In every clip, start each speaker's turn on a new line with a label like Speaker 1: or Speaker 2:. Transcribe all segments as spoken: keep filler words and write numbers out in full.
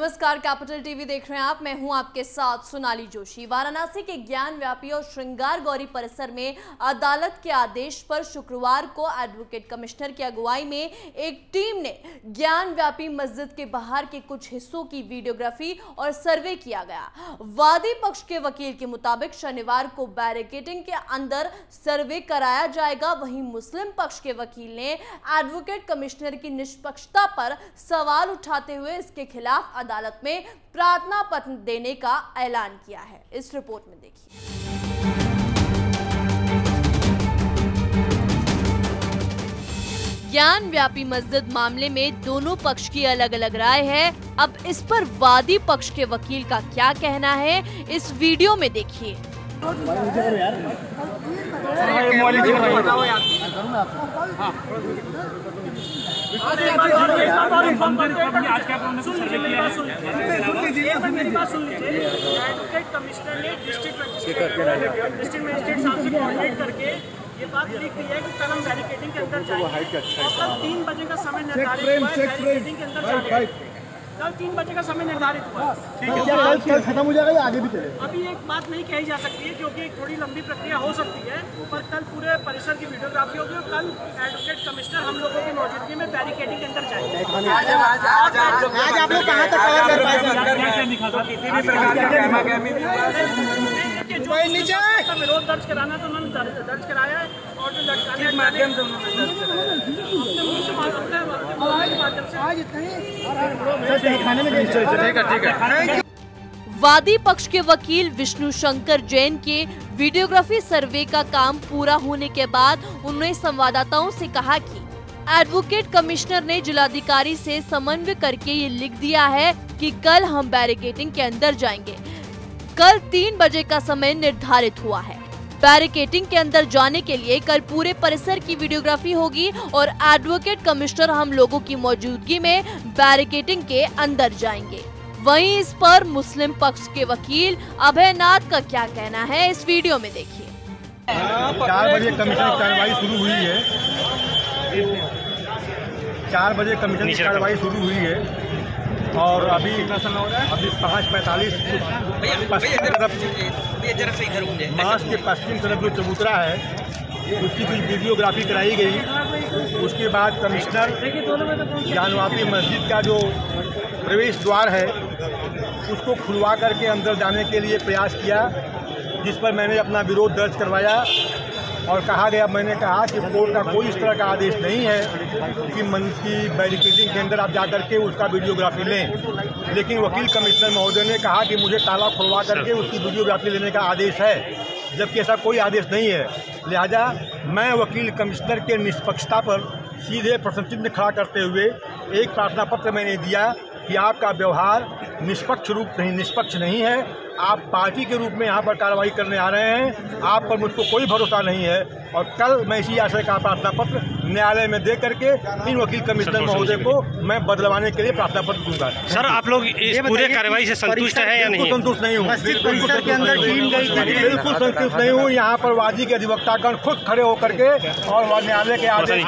Speaker 1: नमस्कार, capital TV देख रहे हैं आप। मैं हूं आपके साथ सोनाली जोशी। वाराणसी के ज्ञान व्यापी और श्रृंगार गौरी परिसर में अदालत के आदेश पर शुक्रवार को एडवोकेट कमिश्नर की अगुवाई में एक टीम ने ज्ञान व्यापी मस्जिद के बाहर के कुछ हिस्सों की वीडियोग्राफी और सर्वे किया गया। वादी पक्ष के वकील के मुताबिक शनिवार को बैरिकेडिंग के अंदर सर्वे कराया जाएगा। वहीं मुस्लिम पक्ष के वकील ने एडवोकेट कमिश्नर की निष्पक्षता पर सवाल उठाते हुए इसके खिलाफ अदालत में प्रार्थना पत्र देने का ऐलान किया है। इस रिपोर्ट में देखिए। ज्ञान व्यापी मस्जिद मामले में दोनों पक्ष की अलग अलग राय है। अब इस पर वादी पक्ष के वकील का क्या कहना है, इस वीडियो में देखिए।
Speaker 2: आज एक बार और इन्फॉर्म करते हैं कि आज क्या सुन लीजिए, मेरी बात सुन लीजिए, मेरी बात सुन लीजिए। एडवोकेट कमिश्नर ने डिस्ट्रिक्ट मजिस्ट्रेट डिस्ट्रिक्ट मजिस्ट्रेट साहब से कोऑर्डिनेट करके ये बात लिख दी है कि कल हम बैरिकेडिंग के अंदर जाएंगे और कल तीन बजे का समय निर्धारित हुआ है बैरिकेडिंग के अंदर जाने का। कल तीन बजे का समय निर्धारित हुआ है।
Speaker 3: ठीक है, कल खत्म हो जाएगा या आगे भी चलेगा?
Speaker 2: अभी एक बात नहीं कही जा सकती है क्योंकि थोड़ी लंबी प्रक्रिया हो सकती है, पर कल पूरे परिसर की वीडियोग्राफी होगी और कल एडवोकेट कमिश्नर हम लोगों की मौजूदगी में बैरिकेडिंग के अंदर जाएंगे।
Speaker 3: आज आप लोग कहाँ तक कवर कर पाए?
Speaker 2: विरोध दर्ज कराना तो उन्होंने दर्ज कराया है और जो लटकाने के माध्यम से उन्होंने
Speaker 1: वादी पक्ष के वकील विष्णु शंकर जैन के वीडियोग्राफी सर्वे का काम पूरा होने के बाद उन्होंने संवाददाताओं से कहा कि एडवोकेट कमिश्नर ने जिलाधिकारी से समन्वय करके ये लिख दिया है कि कल हम बैरिकेडिंग के अंदर जाएंगे। कल तीन बजे का समय निर्धारित हुआ है। बैरिकेडिंग के अंदर जाने के लिए कल पूरे परिसर की वीडियोग्राफी होगी और एडवोकेट कमिश्नर हम लोगों की मौजूदगी में बैरिकेडिंग के अंदर जाएंगे। वहीं इस पर मुस्लिम पक्ष के वकील अभय नाथ का क्या कहना है, इस वीडियो में देखिए।
Speaker 3: चार बजे कमीशन की कार्रवाई शुरू हुई है। चार बजे कमीशन की कार्रवाई शुरू हुई है और अभी अभी पाँच पैंतालीस पश्चिम तरफ मास के पश्चिम तरफ जो चबूतरा है उसकी कुछ वीडियोग्राफी कराई गई। उसके बाद कमिश्नर ज्ञानवापी मस्जिद का जो प्रवेश द्वार है उसको खुलवा करके अंदर जाने के लिए प्रयास किया, जिस पर मैंने अपना विरोध दर्ज करवाया और कहा गया, मैंने कहा कि कोर्ट का कोई इस तरह का आदेश नहीं है कि मन की बैरिकेडिंग के अंदर आप जाकर के उसका वीडियोग्राफी लें। लेकिन वकील कमिश्नर महोदय ने कहा कि मुझे ताला खुलवा करके उसकी वीडियोग्राफी लेने का आदेश है, जबकि ऐसा कोई आदेश नहीं है। लिहाजा मैं वकील कमिश्नर के निष्पक्षता पर सीधे प्रश्न चिन्ह खड़ा करते हुए एक प्रार्थना पत्र मैंने दिया कि आपका व्यवहार निष्पक्ष रूप नहीं निष्पक्ष नहीं है। आप पार्टी के रूप में यहाँ पर कार्रवाई करने आ रहे हैं, आप पर मुझको कोई भरोसा नहीं है और कल मैं इसी आशय का प्रार्थना पत्र न्यायालय में दे करके इन वकील कमिश्नर महोदय को मैं बदलवाने के लिए प्रार्थना पत्र दूंगा।
Speaker 4: सर, आप लोग इस पूरे कार्रवाई से संतुष्ट है या नहीं?
Speaker 3: संतुष्ट नहीं हूँ, बिल्कुल संतुष्ट नहीं हूँ। यहाँ पर वादी के अधिवक्तागण खुद खड़े होकर के और न्यायालय के आदेश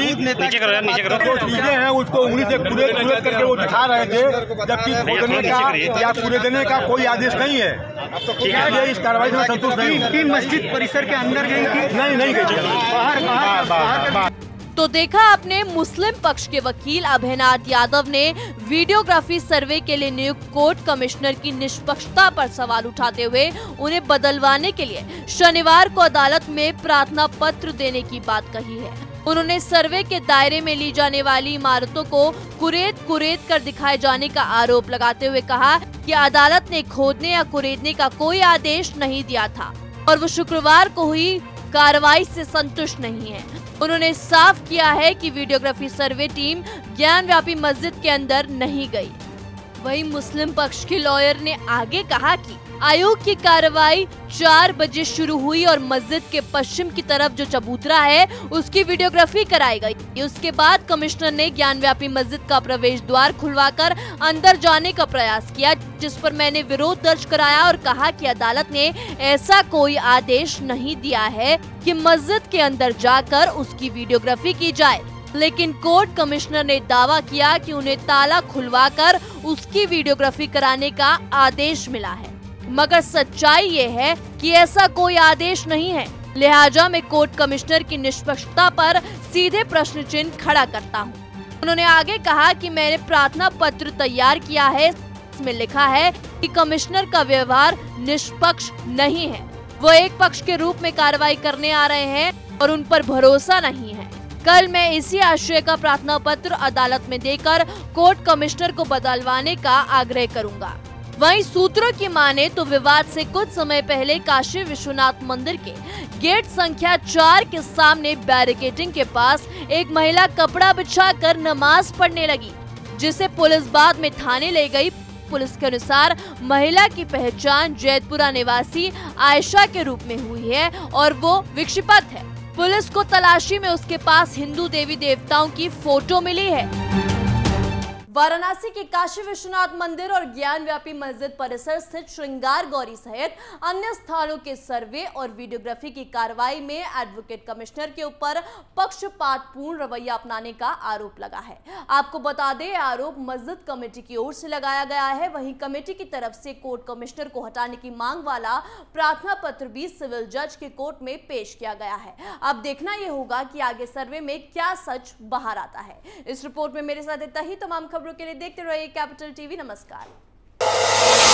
Speaker 3: चीजें हैं उसको उंगली से खुले खुले करके वो दिखा रहे थे, जबकि खोदने का या पूरे देने का कोई आदेश नहीं है। इस कार्रवाई से संतुष्ट नहीं हूँ।
Speaker 5: तीन मस्जिद परिसर के अंदर गई थी?
Speaker 3: नहीं नहीं गई,
Speaker 5: बाहर बाहर।
Speaker 1: तो देखा आपने, मुस्लिम पक्ष के वकील अभयनाथ यादव ने वीडियोग्राफी सर्वे के लिए नियुक्त कोर्ट कमिश्नर की निष्पक्षता पर सवाल उठाते हुए उन्हें बदलवाने के लिए शनिवार को अदालत में प्रार्थना पत्र देने की बात कही है। उन्होंने सर्वे के दायरे में ली जाने वाली इमारतों को कुरेद कुरेद कर दिखाए जाने का आरोप लगाते हुए कहा कि अदालत ने खोदने या कुरेदने का कोई आदेश नहीं दिया था और वो शुक्रवार को हुई कार्रवाई से संतुष्ट नहीं है। उन्होंने साफ किया है कि वीडियोग्राफी सर्वे टीम ज्ञान व्यापी मस्जिद के अंदर नहीं गई। वहीं मुस्लिम पक्ष के लॉयर ने आगे कहा कि आयोग की कार्रवाई चार बजे शुरू हुई और मस्जिद के पश्चिम की तरफ जो चबूतरा है उसकी वीडियोग्राफी कराई गई। उसके बाद कमिश्नर ने ज्ञानव्यापी मस्जिद का प्रवेश द्वार खुलवाकर अंदर जाने का प्रयास किया, जिस पर मैंने विरोध दर्ज कराया और कहा कि अदालत ने ऐसा कोई आदेश नहीं दिया है कि मस्जिद के अंदर जाकर उसकी वीडियोग्राफी की जाए। लेकिन कोर्ट कमिश्नर ने दावा किया कि उन्हें ताला खुलवाकर उसकी वीडियोग्राफी कराने का आदेश मिला है, मगर सच्चाई ये है कि ऐसा कोई आदेश नहीं है। लिहाजा मैं कोर्ट कमिश्नर की निष्पक्षता पर सीधे प्रश्न चिन्ह खड़ा करता हूँ। उन्होंने आगे कहा कि मैंने प्रार्थना पत्र तैयार किया है, इसमें लिखा है कि कमिश्नर का व्यवहार निष्पक्ष नहीं है, वो एक पक्ष के रूप में कार्रवाई करने आ रहे हैं और उन पर भरोसा नहीं है। कल मैं इसी आशय का प्रार्थना पत्र अदालत में देकर कोर्ट कमिश्नर को बदलवाने का आग्रह करूंगा। वहीं सूत्रों की माने तो विवाद से कुछ समय पहले काशी विश्वनाथ मंदिर के गेट संख्या चार के सामने बैरिकेडिंग के पास एक महिला कपड़ा बिछाकर नमाज पढ़ने लगी, जिसे पुलिस बाद में थाने ले गई। पुलिस के अनुसार महिला की पहचान जैतपुरा निवासी आयशा के रूप में हुई है और वो विक्षिपत है। पुलिस को तलाशी में उसके पास हिंदू देवी देवताओं की फोटो मिली है। वाराणसी के काशी विश्वनाथ मंदिर और ज्ञान व्यापी मस्जिद परिसर स्थित श्रृंगार गौरी सहित अन्य स्थानों के सर्वे और वीडियोग्राफी की कार्रवाई में एडवोकेट कमिश्नर के ऊपर पक्षपातपूर्ण रवैया अपनाने का आरोप लगा है। आपको बता दें, आरोप मस्जिद कमेटी की ओर से लगाया गया है। वहीं कमेटी की तरफ से कोर्ट कमिश्नर को हटाने की मांग वाला प्रार्थना पत्र भी सिविल जज के कोर्ट में पेश किया गया है। अब देखना यह होगा कि आगे सर्वे में क्या सच बाहर आता है। इस रिपोर्ट में मेरे साथ इतना ही। तमाम खबरों के लिए देखते रहिए कैपिटल टीवी। नमस्कार।